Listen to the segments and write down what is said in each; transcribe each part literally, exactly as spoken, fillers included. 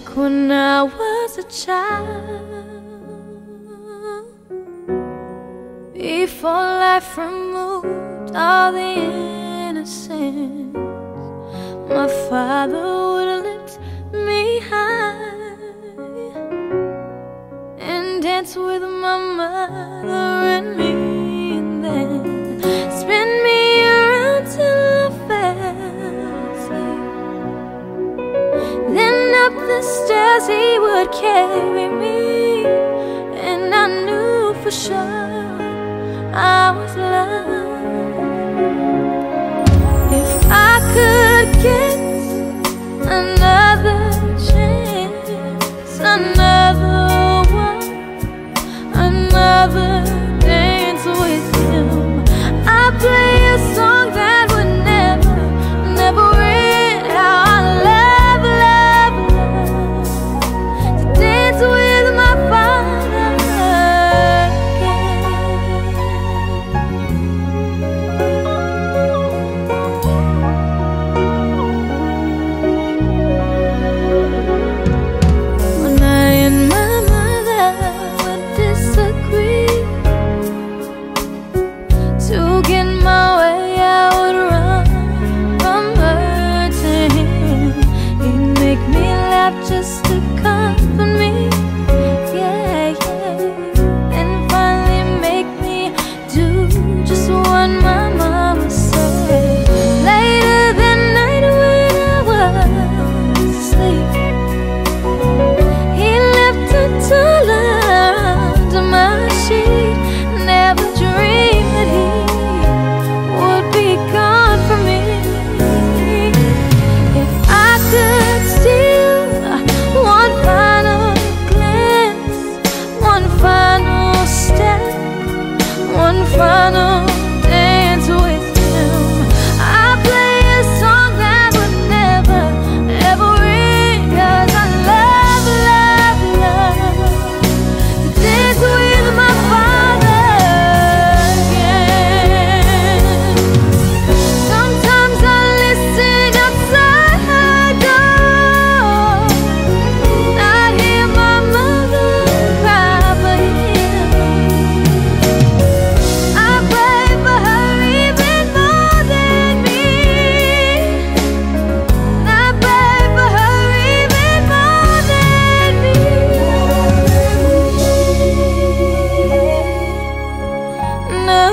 like when I was a child, before life removed all the innocence. My father would lift me high and dance with my mother and me, and then spin me around till I fell asleep. Then up the stairs he would carry me, and I knew for sure I was loved. If I could get another chance, another one, another dance with him, I'd play a song that would never, never end. How I love, love, love to dance with my father again. When I and my mother would disagree, to get my way I would run from her to him. He'd make me laugh just to comfort me, yeah, yeah, and finally make me do just what my mama said. Later that night when I was asleep, he left a dollar under my sheet. Never dreamed that he would be gone from me. If I could steal one final glance, one final step, one final dance with him, I'd play a song that would never, ever end. 'Cause I love, love, love to dance with my father again. Sometimes I listen outside her door, and I hear my mother cry for him. I pray for her even more than me, and I pray for her even more than me. No,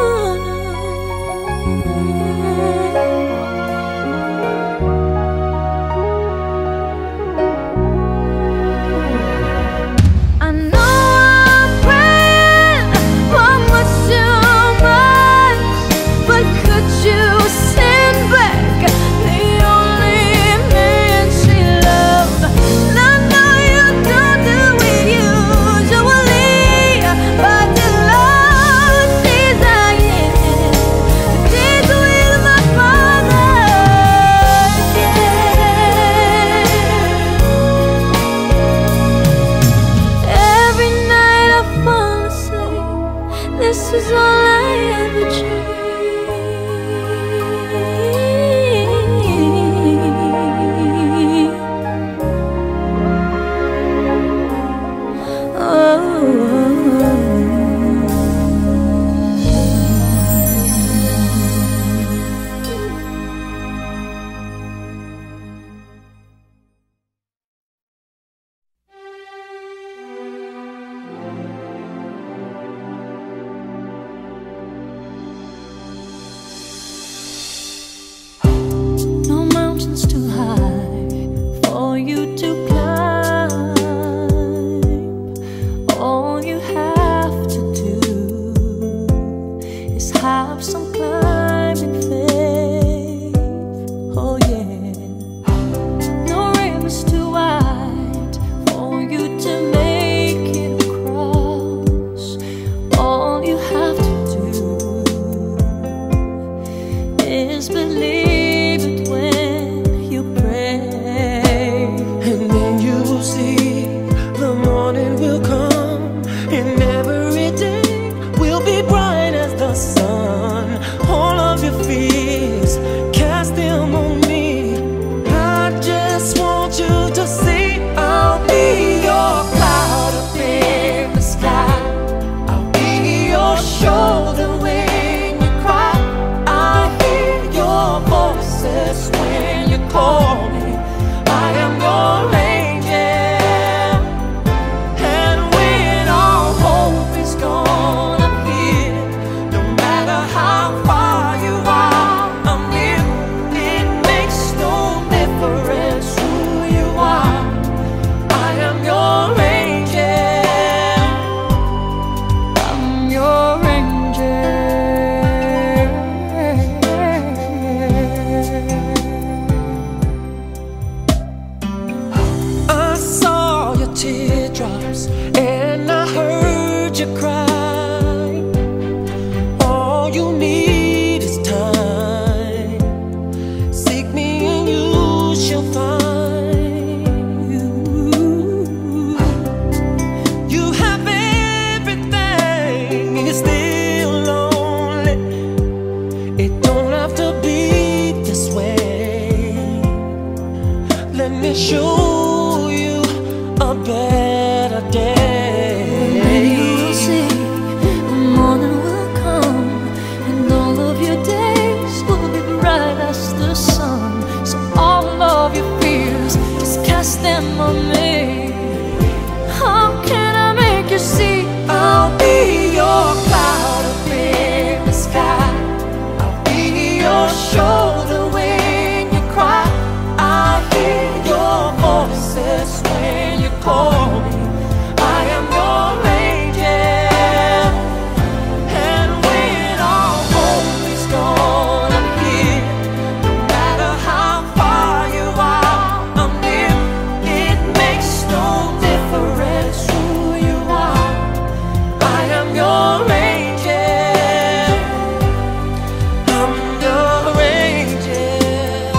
I know I'm praying for much too much, but could you send back the only man she loved? And I know you don't do it usually, but the Lord sees I am to dance with my father again. Every night I fall asleep, this is all I ever dream. No mountains too high for you to climb. All you have to do is have some climbing faith. Oh yeah. No river's too wide for you to make it across. All you have to do is believe it when you pray. And then you will see the morning will come, and every day will be bright as the sun. All of your fears, cast them on me. I just want you to tears and I heard you cry. All you need is time. Seek me and you shall find. You have everything and you're still lonely. It don't have to be this way. Let me show you a better day. Maybe you'll see the morning will come, and all of your days will be bright as the sun. So all of your fears, just cast them on me. How can I make you see? I'll be your cloud up in the sky. I'll be your shoulder when you cry. I hear your voices when you call me. I am your angel. And when all hope is gone, I'm here. No matter how far you are, I'm near. It makes no difference who you are. I am your angel. I'm your angel.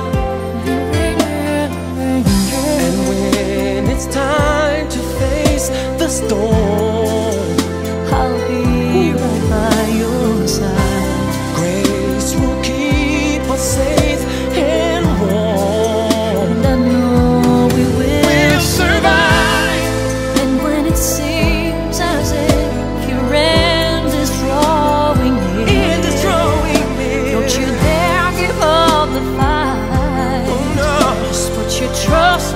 And when it's time to face the storm, I'll be right by your side. grace will keep us safe and warm. And I know we will We'll survive. And when it seems as if your end is drawing near, In this drawing near. don't you dare give up the fight. Oh no. Just put your trust